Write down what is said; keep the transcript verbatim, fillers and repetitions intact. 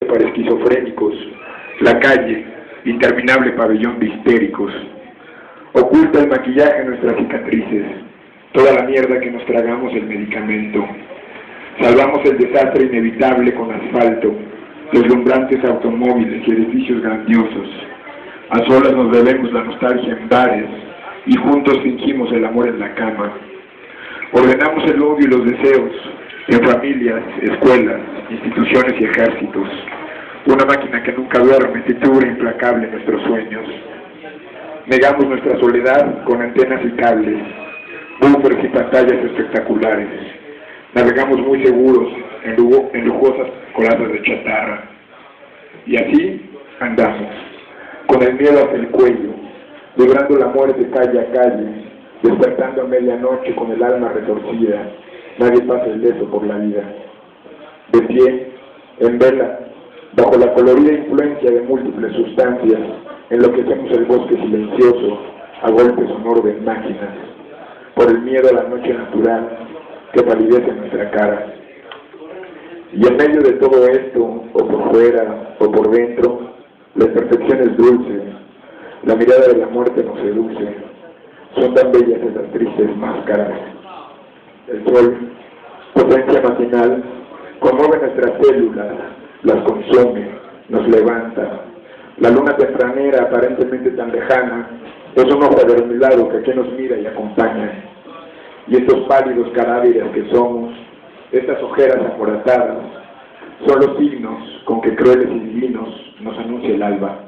para esquizofrénicos, la calle, interminable pabellón de histéricos. Oculta el maquillaje en nuestras cicatrices, toda la mierda que nos tragamos el medicamento. Salvamos el desastre inevitable con asfalto, deslumbrantes automóviles y edificios grandiosos. A solas nos bebemos la nostalgia en bares y juntos fingimos el amor en la cama. Ordenamos el odio y los deseos en familias, escuelas, instituciones y ejércitos. Una máquina que nunca duerme tritura implacable nuestros sueños. Negamos nuestra soledad con antenas y cables, bumpers y pantallas espectaculares. Navegamos muy seguros en, lujo, en lujosas corazas de chatarra. Y así andamos, con el miedo hacia el cuello, librando la muerte calle a calle, despertando a medianoche con el alma retorcida. Nadie pasa el leso por la vida. De pie, en vela, bajo la colorida influencia de múltiples sustancias, enloquecemos el bosque silencioso a golpes sonoro de máquinas, por el miedo a la noche natural que palidece nuestra cara. Y en medio de todo esto, o por fuera o por dentro, la imperfección es dulce, la mirada de la muerte nos seduce, son tan bellas esas tristes máscaras. El sol, potencia matinal, conmueve nuestras células, las consume, nos levanta. La luna tempranera, aparentemente tan lejana, es un ojo adormilado que aquí nos mira y acompaña. Y estos pálidos cadáveres que somos, estas ojeras amoratadas, son los signos con que crueles y divinos nos anuncia el alba.